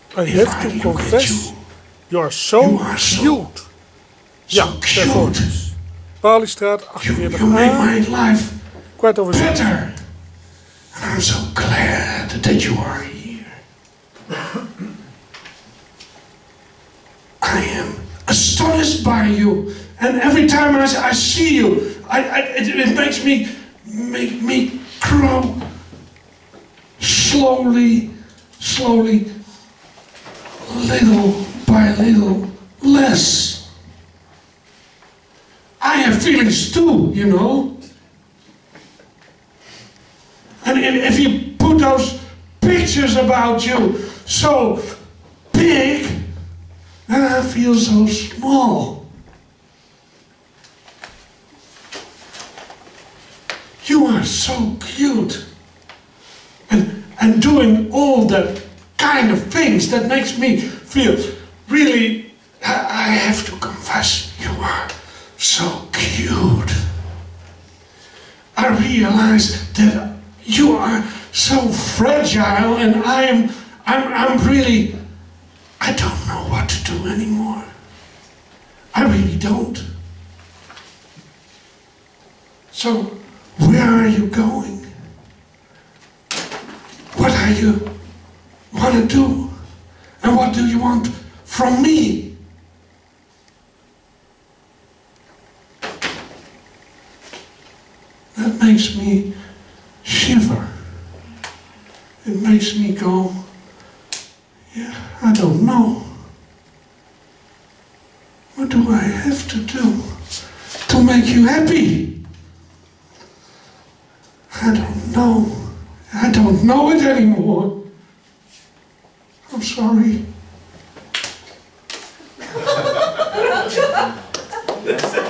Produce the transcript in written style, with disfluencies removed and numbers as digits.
I have to confess, you are so cute. Ja, performance. Paliestraat 48A, kwart over 7. And I'm so glad that you are here. I am astonished by you, and every time I see you, it makes me grow slowly, little by little, less. I have feelings too, you know. And if you put those pictures about you so big, then I feel so small. You are so cute. And doing all that kind of things that makes me feel really, I have to confess, you are so cute. I realize that you are so fragile, and I'm really, I don't know what to do anymore. I really don't. So, where are you going? What are you want to do? And what do you want from me? That makes me shiver. It makes me go, yeah, I don't know. What do I have to do to make you happy? I don't know. I don't know it anymore. I'm sorry.